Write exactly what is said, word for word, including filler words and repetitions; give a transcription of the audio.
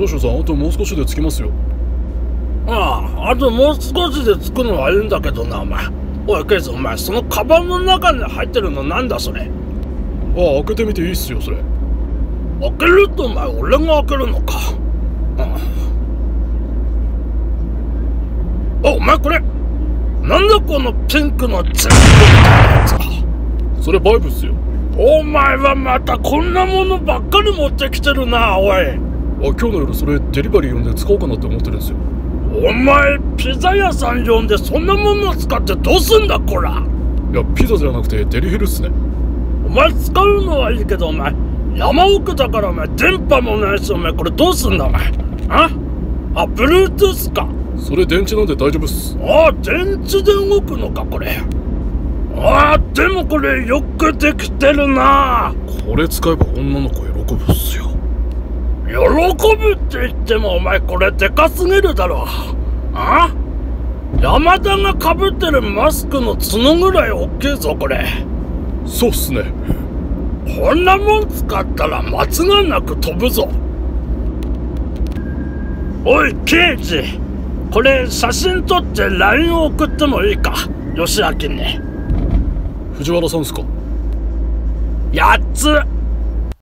少々さん、あともう少しで着きますよ。 ああ、あともう少しで着くのはいいんだけどな、お前。おい、ケイズ、お前、そのカバンの中に入ってるのなんだ、それ。 ああ、開けてみていいっすよ、それ。 開けるとお前、俺が開けるのか。うん。お、お前これ、なんだこのピンクのチェックみたいなやつは。 それバイブっすよ。 お前はまたこんなものばっかり持ってきてるな、おい。 あ、今日の夜それデリバリー呼んで使おうかなって思ってるんですよ。 お前、ピザ屋さん呼んでそんなもの使ってどうすんだ、こら。 いや、ピザじゃなくてデリヘルっすね。 お前使うのはいいけど、お前、山奥だからお前、電波もないし、お前、これどうすんだ、お前。ああ、Bluetooth か。 それ電池なんで大丈夫っす。 ああ、電池で動くのか、これ。ああ、でもこれよくできてるな。 これ使えば女の子喜ぶっすよ。 喜ぶって言ってもお前これでかすぎるだろ。あ？山田がかぶってるマスクの角ぐらい大きいぞこれ。 そうっすね。 こんなもん使ったら間違いなく飛ぶぞ。おい刑事、これ写真撮って ライン を送ってもいいか、吉明に。 藤原さんっすか？ やっつ。